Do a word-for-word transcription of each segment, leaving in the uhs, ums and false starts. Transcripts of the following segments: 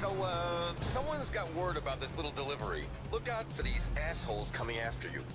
So, uh, someone's got word about this little delivery. Look out for these assholes coming after you.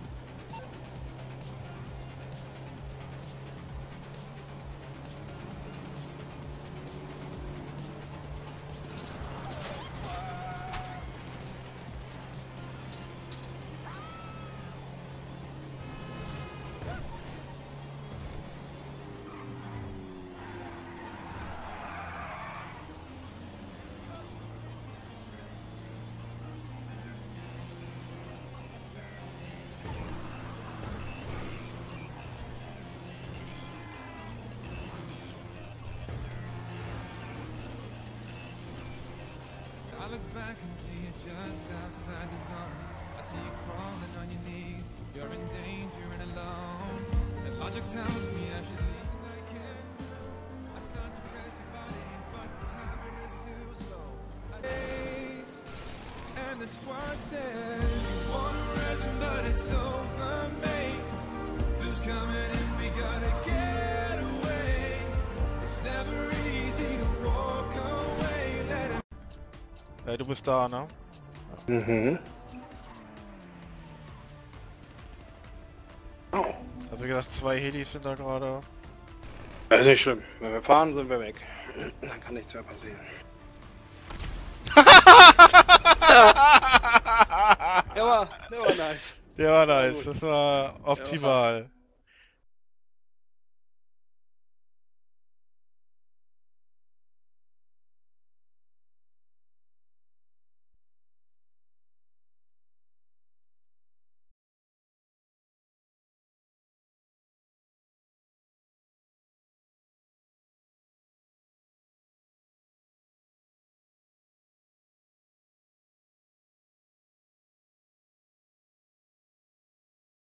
I look back and see you just outside the zone. I see you crawling on your knees. You're in danger and alone. And logic tells me I should leave, and I can't move. I start to press your body, but the timing is too slow. I race, and the squad says you want a resin, but it's over, mate. Who's coming in? We gotta get away. It's never easy to walk away. Let it. Hey, du bist da, ne? Mhm. Oh. Also wie gesagt, zwei Helis sind da gerade. Das ist nicht schlimm. Wenn wir fahren, sind wir weg. Dann kann nichts mehr passieren. Der war, der war nice. Der war nice, das war optimal.